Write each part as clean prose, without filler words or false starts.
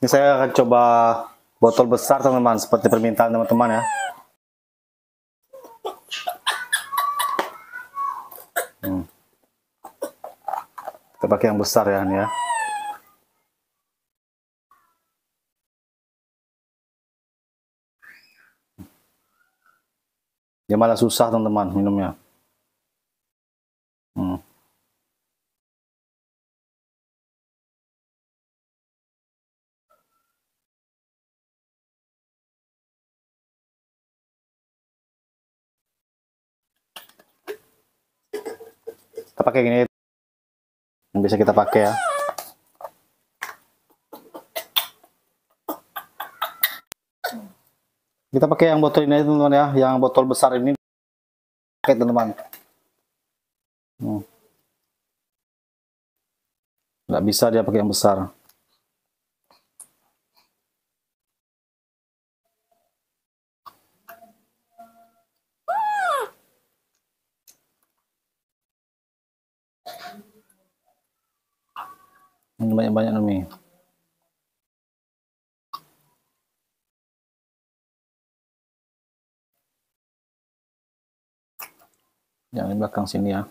Ini saya akan coba botol besar teman-teman, seperti permintaan teman-teman ya. Kita pakai yang besar ya ini ya. Dia malah susah teman-teman minumnya. Kita pakai gini yang bisa kita pakai ya. Kita pakai yang botol ini teman-teman ya, yang botol besar ini pakai teman-teman. Nggak bisa dia pakai yang besar. Ini banyak-banyak nih. Yang di belakang sini ya.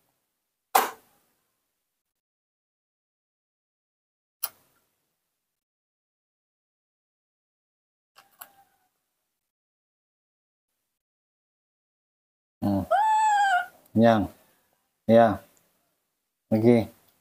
Yang, ya, lagi.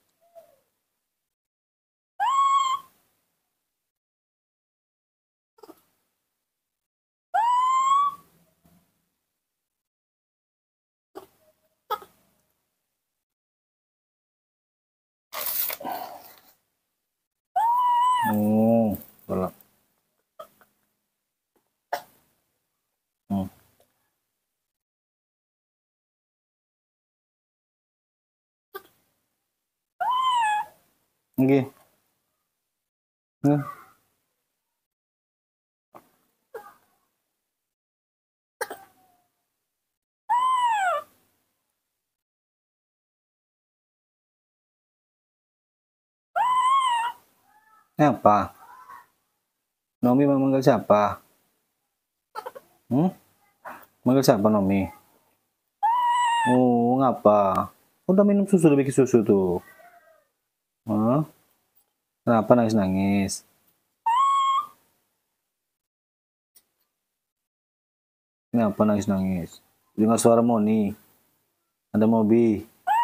Belum. Lagi. Ini apa? Nomi mau manggil siapa? Manggil siapa Nomi? Oh, ngapa? Udah minum susu, udah bikin susu tuh. Kenapa nangis-nangis? Kenapa nangis-nangis? Dengar suara Moni. Ada Mobi.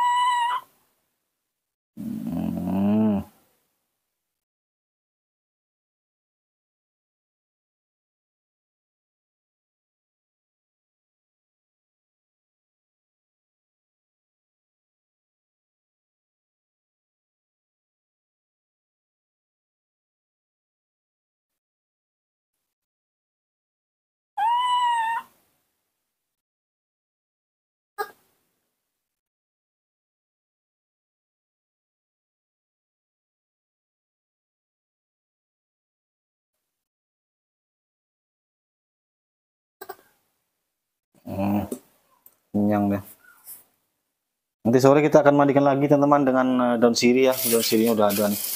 Kenyang deh. Nanti sore kita akan mandikan lagi teman-teman dengan daun sirih ya. Daun sirihnya udah ada nih.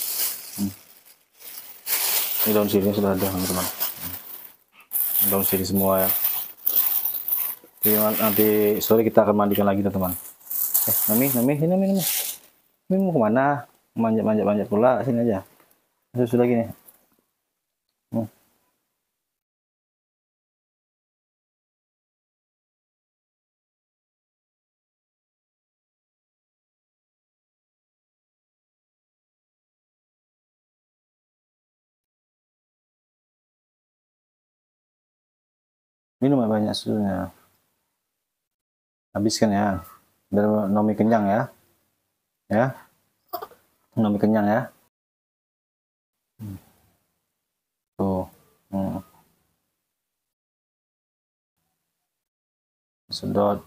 Ini daun sirihnya sudah ada teman-teman. Daun sirih semua ya. Jadi, nanti sore kita akan mandikan lagi teman-teman. Nami, ini. Nami mau kemana? Manjat pula, sini aja. Sudah gini. Minum banyak susunya. Habiskan ya. Biar Nomi kenyang ya. Ya. Nomi kenyang ya. Tuh. Sedot.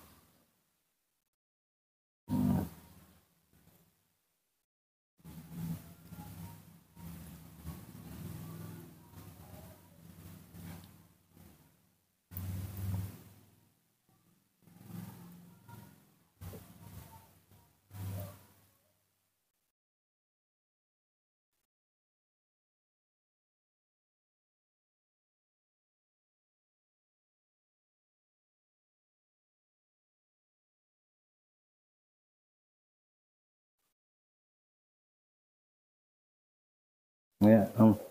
Ya,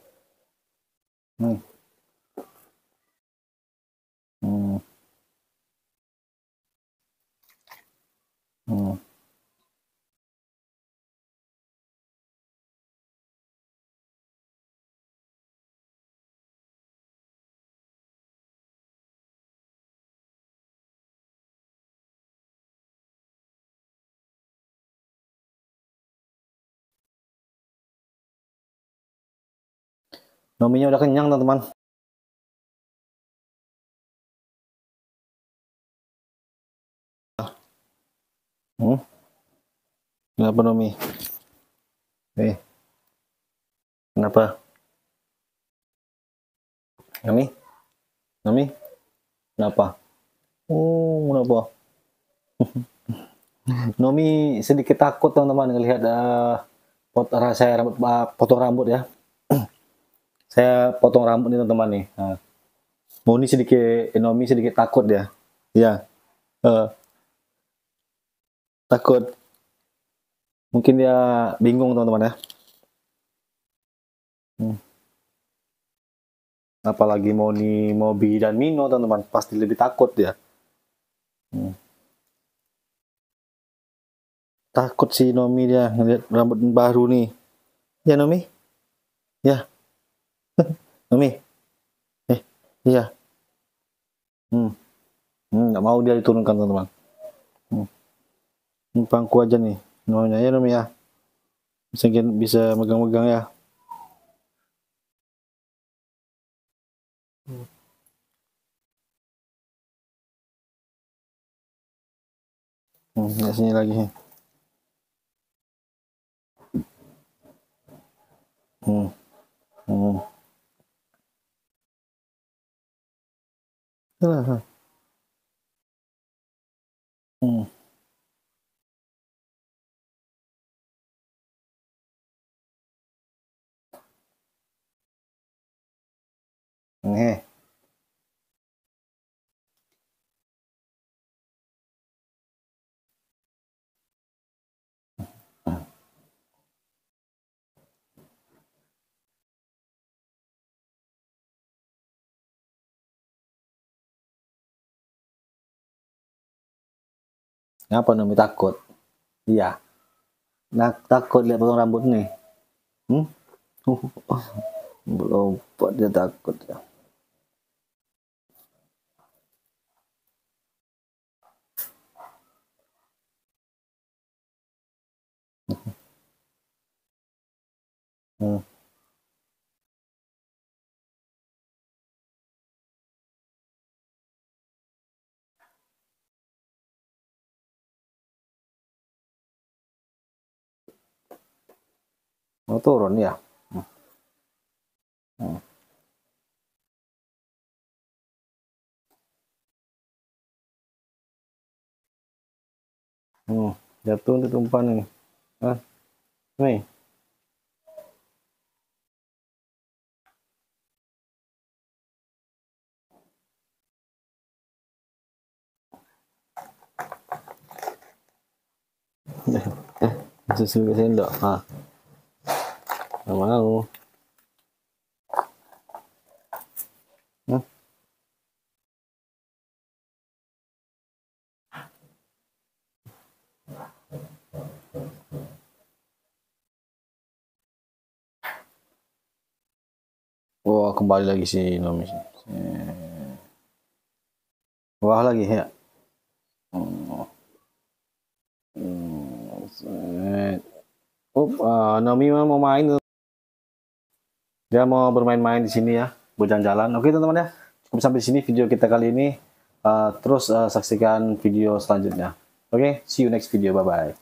hmm. Hmm. Hmm. Nominya udah kenyang teman-teman. Hmm? Kenapa Nomi? Kenapa? Nomi? Nomi? Kenapa? Oh, kenapa? Nomi sedikit takut teman-teman ngelihat saya potong rambut ya. Saya potong rambut nih teman-teman nih. Nah, Nomi sedikit takut ya. Ya, takut. Mungkin dia bingung teman-teman ya. Apalagi Mobi dan Mino teman-teman, pasti lebih takut dia. Takut si Nomi dia ngeliat rambut baru nih. Ya Nomi? Ya. Nomi? Iya. Nggak mau dia diturunkan teman-teman. Pangku aja nih. Nonya ya Nomi ya. Bisa megang-megang ya. Ya sini lagi. Nih. Ngapa Nomi takut? Iya. Nah, takut lihat potong rambut nih. Belum, dia takut ya. Mau turun ya. Jatuh untuk tumpah nih. Nih. Susu ke sendok. Nggak mau. Wah, kembali lagi si Nomi. Wah lagi ya. Nomi mau main. Dia mau bermain-main di sini ya, berjalan-jalan. Oke teman-teman ya, cukup sampai di sini video kita kali ini. Terus saksikan video selanjutnya. Oke, see you next video. Bye bye.